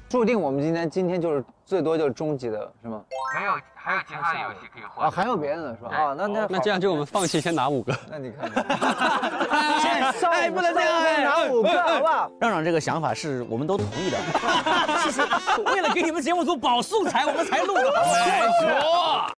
注定我们今天就是最多就是终极的，是吗？ 没有，还有其他的游戏可以换。 啊，还有别的是吧？啊， 那这样就我们放弃，先拿5个。 那你看， 哎，不能这样哎， 拿5个好不好？ 让让这个想法是我们都同意的。其实为了给你们节目组保素材，我们才录的。没错。